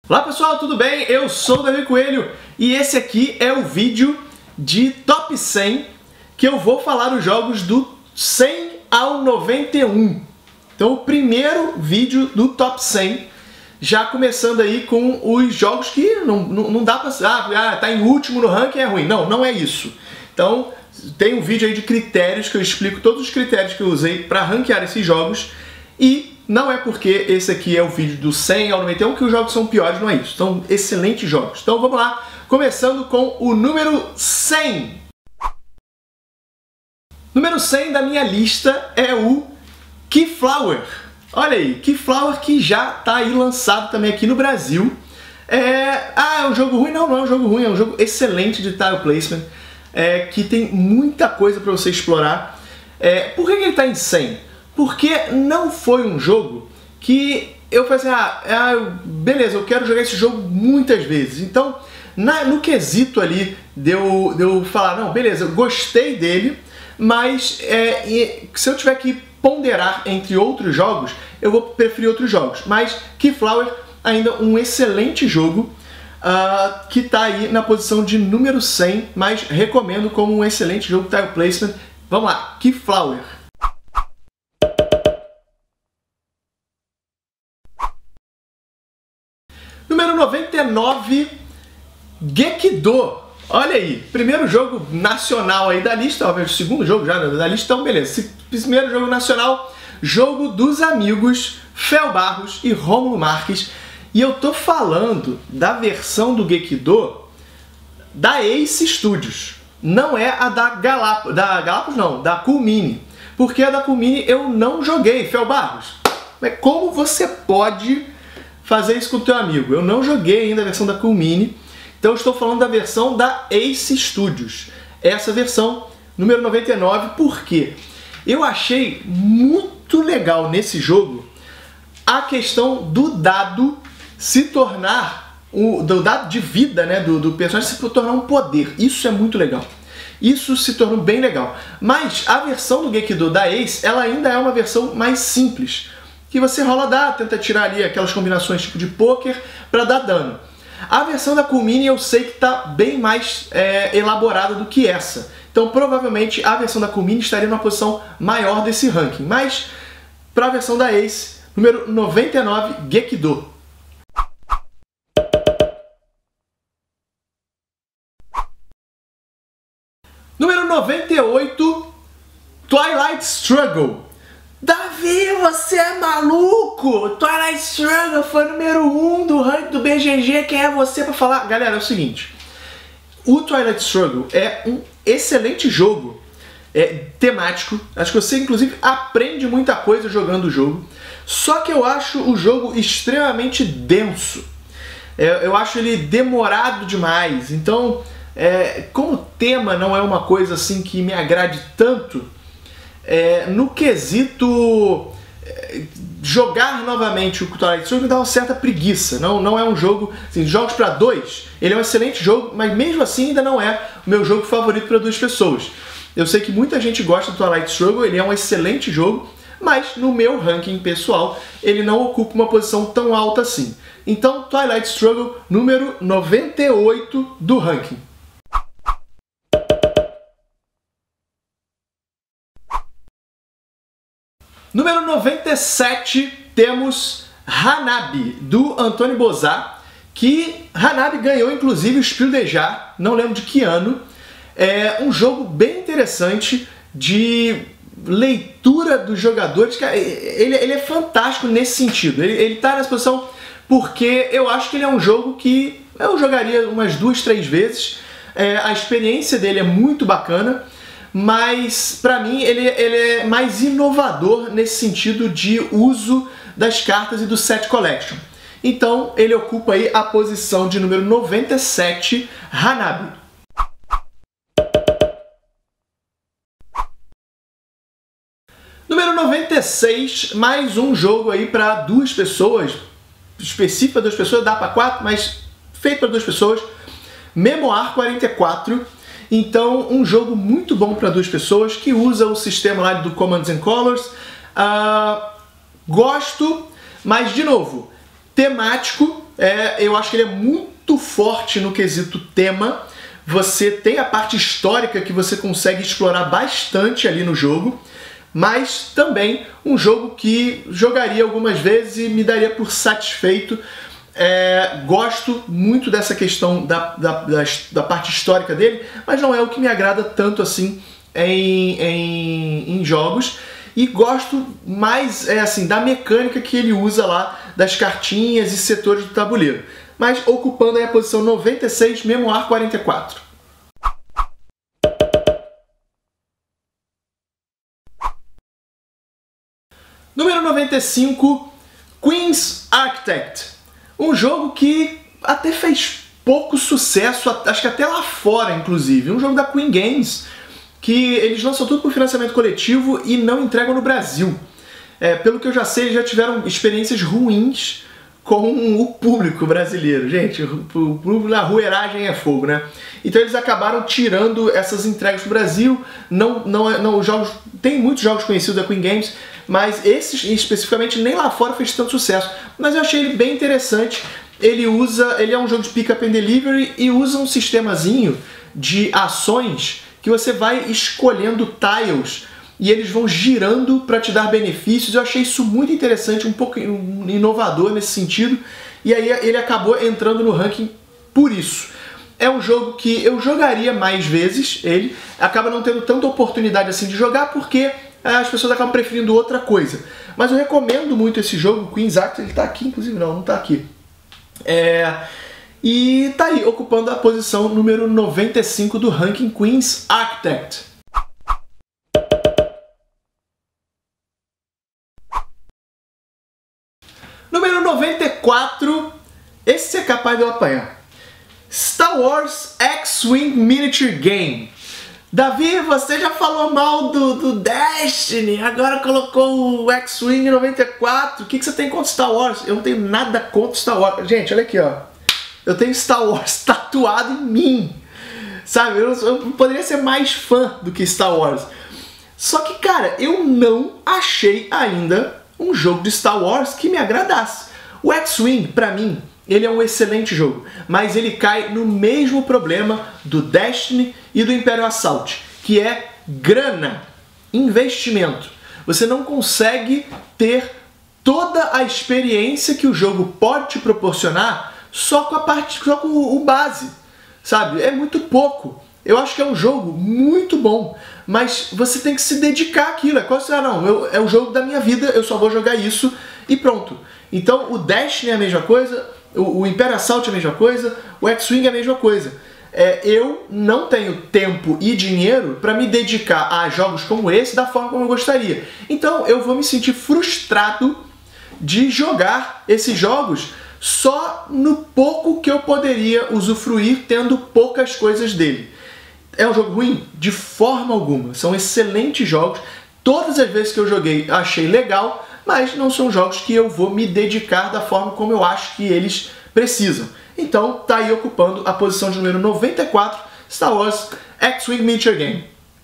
Olá pessoal, tudo bem? Eu sou o Davi Coelho e esse aqui é o vídeo de Top 100 que eu vou falar os jogos do 100 ao 91. Então o primeiro vídeo do Top 100, já começando aí com os jogos que não dá pra... tá em último no ranking, é ruim. Não, não é isso. Então tem um vídeo aí de critérios que eu explico todos os critérios que eu usei para ranquear esses jogos e... não é porque esse aqui é o vídeo do 100 ao 91 que os jogos são piores, não é isso. São excelentes jogos. Então vamos lá, começando com o número 100. Número 100 da minha lista é o Keyflower. Olha aí, Keyflower que já está aí lançado também aqui no Brasil. É um jogo ruim? Não, não é um jogo ruim, é um jogo excelente de tile placement, que tem muita coisa para você explorar. Por que ele está em 100? Porque não foi um jogo que eu falei assim, beleza, eu quero jogar esse jogo muitas vezes. Então, no quesito ali de eu falar, não, beleza, eu gostei dele, mas se eu tiver que ponderar entre outros jogos, eu vou preferir outros jogos. Mas Keyflower, ainda um excelente jogo, que está aí na posição de número 100, mas recomendo como um excelente jogo de tile placement. Vamos lá, Keyflower. Número 99, Gekido. Olha aí, primeiro jogo nacional aí da lista, talvez o segundo jogo já da lista, então beleza. Primeiro jogo nacional, jogo dos amigos Fel Barros e Rômulo Marques. E eu tô falando da versão do Gekido da Ace Studios. Não é a da Galápagos não, da Cool Mini. Porque a da Cool Mini eu não joguei, Fel Barros. Mas como você pode fazer isso com o teu amigo? Eu não joguei ainda a versão da Cool Mini, então eu estou falando da versão da Ace Studios. Essa versão, número 99, porque eu achei muito legal nesse jogo a questão do dado se tornar, do dado de vida, né, do personagem se tornar um poder. Isso é muito legal. Isso se tornou bem legal. Mas a versão do Gekido da Ace, ela ainda é uma versão mais simples, que você rola dado, tenta tirar ali aquelas combinações tipo de poker para dar dano. A versão da Cool Mini eu sei que está bem mais elaborada do que essa. Então provavelmente a versão da Cool Mini estaria numa posição maior desse ranking. Mas para a versão da Ace, número 99, Gekido. Número 98, Twilight Struggle. Davi, você é maluco? Twilight Struggle foi número 1 do ranking do BGG. Quem é você para falar? Galera, é o seguinte. O Twilight Struggle é um excelente jogo temático. Acho que você, inclusive, aprende muita coisa jogando o jogo. Só que eu acho o jogo extremamente denso. Eu acho ele demorado demais. Então, como o tema não é uma coisa assim que me agrade tanto, no quesito jogar novamente o Twilight Struggle me dá uma certa preguiça. Não é um jogo, assim, jogos para dois, ele é um excelente jogo, mas mesmo assim ainda não é o meu jogo favorito para duas pessoas. Eu sei que muita gente gosta do Twilight Struggle, ele é um excelente jogo, mas no meu ranking pessoal ele não ocupa uma posição tão alta assim. Então Twilight Struggle, número 98 do ranking. Número 97, temos Hanabi, do Antônio Bozat, que Hanabi ganhou inclusive o Spiel des Jahres, não lembro de que ano. É um jogo bem interessante de leitura dos jogadores. Ele é fantástico nesse sentido, ele está nessa posição porque eu acho que ele é um jogo que eu jogaria umas 2, 3 vezes. A experiência dele é muito bacana, mas para mim ele é mais inovador nesse sentido de uso das cartas e do set collection. Então ele ocupa aí a posição de número 97, Hanabi. Número 96, mais um jogo aí para duas pessoas, específico para duas pessoas, dá para 4, mas feito para duas pessoas, Memoir 44. Então, um jogo muito bom para duas pessoas, que usa o sistema lá do Commands and Colors. Gosto, mas de novo, temático, Eu acho que ele é muito forte no quesito tema. Você tem a parte histórica que você consegue explorar bastante ali no jogo, mas também um jogo que jogaria algumas vezes e me daria por satisfeito. Gosto muito dessa questão da parte histórica dele, mas não é o que me agrada tanto assim em jogos. E gosto mais assim, da mecânica que ele usa lá, das cartinhas e setores do tabuleiro. Mas ocupando aí a posição 96, Memoir 44. Número 95, Queen's Architect. Um jogo que até fez pouco sucesso, acho que até lá fora, inclusive. Um jogo da Queen Games, que eles lançam tudo por financiamento coletivo e não entregam no Brasil. Pelo que eu já sei, eles já tiveram experiências ruins com o público brasileiro. Gente, o público na rueragem é fogo, né? Então eles acabaram tirando essas entregas pro Brasil. Os jogos, tem muitos jogos conhecidos da Queen Games, mas esses especificamente nem lá fora fez tanto sucesso. Mas eu achei ele bem interessante. Ele é um jogo de pick up and delivery e usa um sistemazinho de ações que você vai escolhendo tiles e eles vão girando para te dar benefícios. Eu achei isso muito interessante, um pouco inovador nesse sentido, e aí ele acabou entrando no ranking por isso. É um jogo que eu jogaria mais vezes, ele acaba não tendo tanta oportunidade assim de jogar porque as pessoas acabam preferindo outra coisa. Mas eu recomendo muito esse jogo, Queen's Architect. Ele tá aqui, inclusive não tá aqui. E tá aí, ocupando a posição número 95 do ranking, Queen's Architect. Número 94, esse é capaz de eu apanhar. Star Wars X-Wing Miniature Game. Davi, você já falou mal do Destiny, agora colocou o X-Wing 94. O que você tem contra Star Wars? Eu não tenho nada contra Star Wars. Gente, olha aqui, ó. Eu tenho Star Wars tatuado em mim. Sabe, eu poderia ser mais fã do que Star Wars. Só que, cara, eu não achei ainda um jogo de Star Wars que me agradasse. O X-Wing, pra mim, ele é um excelente jogo, mas ele cai no mesmo problema do Destiny e do Imperial Assault, que é grana, investimento. Você não consegue ter toda a experiência que o jogo pode te proporcionar só com o base, sabe? É muito pouco. Eu acho que é um jogo muito bom, mas você tem que se dedicar àquilo. É quase, é o jogo da minha vida, eu só vou jogar isso e pronto. Então o Destiny é a mesma coisa, o Imperial Assault é a mesma coisa, o X-Wing é a mesma coisa. Eu não tenho tempo e dinheiro para me dedicar a jogos como esse da forma como eu gostaria. Então eu vou me sentir frustrado de jogar esses jogos só no pouco que eu poderia usufruir tendo poucas coisas dele. É um jogo ruim? De forma alguma. São excelentes jogos. Todas as vezes que eu joguei achei legal, mas não são jogos que eu vou me dedicar da forma como eu acho que eles precisam. Então tá aí ocupando a posição de número 94, Star Wars X-Wing Miniature Game.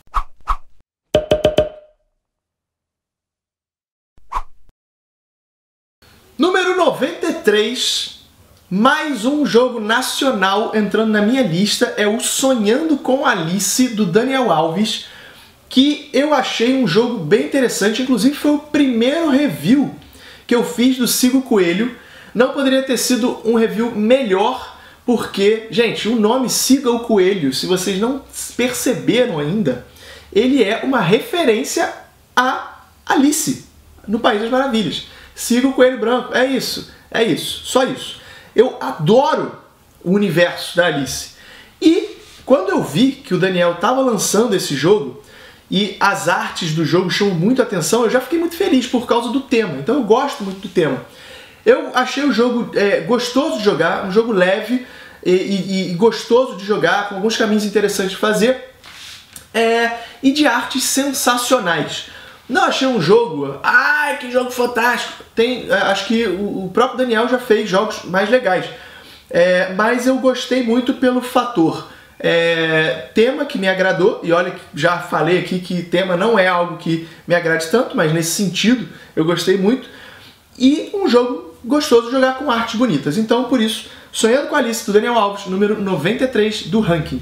Número 93, mais um jogo nacional entrando na minha lista, é o Sonhando com Alice, do Daniel Alves, que eu achei um jogo bem interessante, inclusive foi o primeiro review que eu fiz do Siga o Coelho. Não poderia ter sido um review melhor, porque, gente, o nome Siga o Coelho, se vocês não perceberam ainda, ele é uma referência a Alice, no País das Maravilhas. Siga o Coelho Branco, é isso, só isso. Eu adoro o universo da Alice. E quando eu vi que o Daniel estava lançando esse jogo, e as artes do jogo chamam muito a atenção, eu já fiquei muito feliz por causa do tema. Então eu gosto muito do tema. Eu achei o jogo gostoso de jogar, um jogo leve e gostoso de jogar, com alguns caminhos interessantes de fazer, e de artes sensacionais. Não achei um jogo, ai que jogo fantástico. Acho que o próprio Daniel já fez jogos mais legais, mas eu gostei muito pelo fator tema, que me agradou, e olha que já falei aqui que tema não é algo que me agrade tanto, mas nesse sentido eu gostei muito, e um jogo gostoso jogar com artes bonitas. Então, por isso, Sonhando com Alice, do Daniel Alves, número 93 do ranking.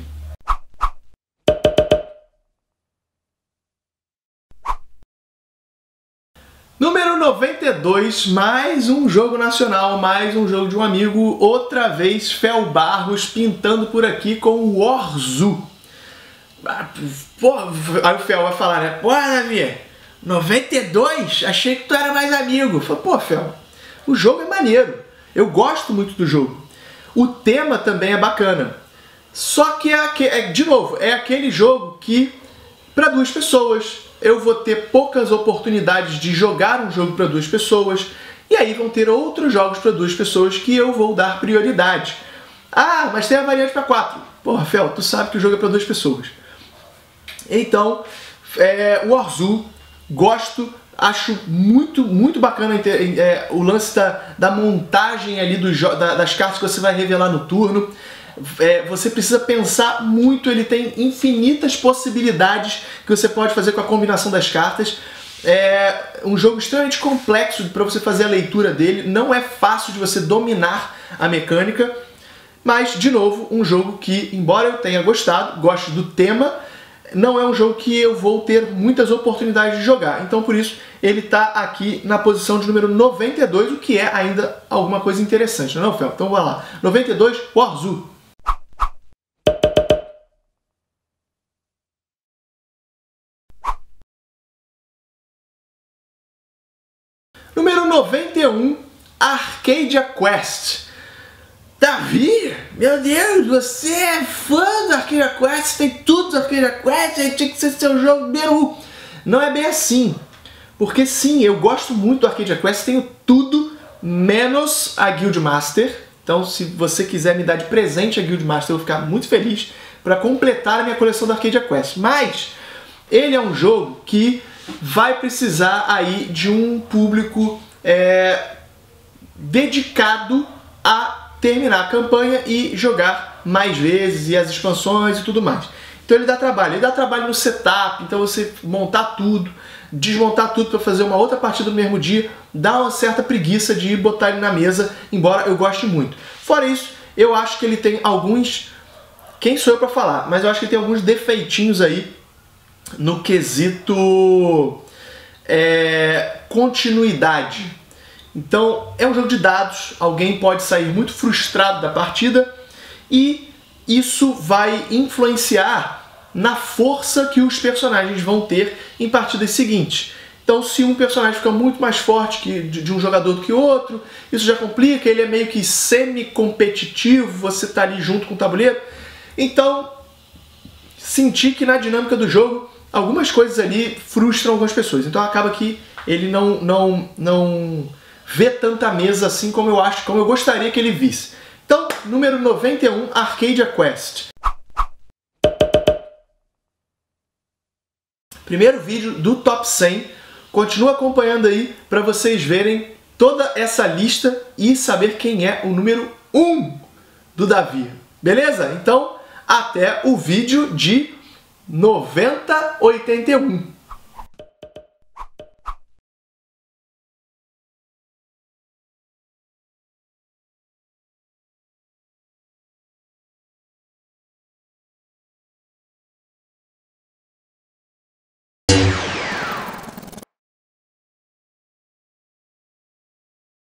Número 92, mais um jogo nacional, mais um jogo de um amigo, outra vez Fel Barros pintando por aqui com o Warzoo. Pô, aí o Fel vai falar, né? Pô, Davi, 92? Achei que tu era mais amigo. Eu falo, pô, Fel, o jogo é maneiro, eu gosto muito do jogo. O tema também é bacana. Só que, de novo, é aquele jogo que, para duas pessoas, eu vou ter poucas oportunidades de jogar um jogo para duas pessoas, e aí vão ter outros jogos para duas pessoas que eu vou dar prioridade. Ah, mas tem a variante para 4. Porra, Fel, tu sabe que o jogo é para duas pessoas. Então, o Warzoo, gosto, acho muito bacana o lance da montagem ali das cartas que você vai revelar no turno. Você precisa pensar muito, ele tem infinitas possibilidades que você pode fazer com a combinação das cartas. É um jogo extremamente complexo para você fazer a leitura dele, não é fácil de você dominar a mecânica, mas, de novo, um jogo que, embora eu tenha gostado, gosto do tema, não é um jogo que eu vou ter muitas oportunidades de jogar. Então, por isso, ele está aqui na posição de número 92, o que é ainda alguma coisa interessante, não é, Fel? Então, vai lá. 92, Warzoo. Número 91, Arcadia Quest. Davi, meu Deus, você é fã do Arcadia Quest, tem tudo do Arcadia Quest, aí tinha que ser seu jogo número 1. Não é bem assim, porque sim, eu gosto muito do Arcadia Quest, tenho tudo menos a Guildmaster. Então, se você quiser me dar de presente a Guildmaster, eu vou ficar muito feliz para completar a minha coleção do Arcadia Quest. Mas ele é um jogo que vai precisar aí de um público dedicado a terminar a campanha e jogar mais vezes, e as expansões e tudo mais. Então ele dá trabalho no setup, então você montar tudo, desmontar tudo para fazer uma outra partida no mesmo dia, dá uma certa preguiça de botar ele na mesa, embora eu goste muito. Fora isso, eu acho que ele tem alguns... Quem sou eu para falar? Mas eu acho que ele tem alguns defeitinhos aí no quesito continuidade. Então, é um jogo de dados, alguém pode sair muito frustrado da partida e isso vai influenciar na força que os personagens vão ter em partidas seguintes. Então, se um personagem fica muito mais forte de um jogador do que o outro, isso já complica, ele é meio que semi-competitivo, você está ali junto com o tabuleiro. Então, senti que na dinâmica do jogo, algumas coisas ali frustram algumas pessoas. Então, acaba que ele não vê tanta mesa assim como eu gostaria que ele visse. Então, número 91, Arcadia Quest. Primeiro vídeo do Top 100. Continua acompanhando aí para vocês verem toda essa lista e saber quem é o número 1 do Davi. Beleza? Então, até o vídeo de 9081.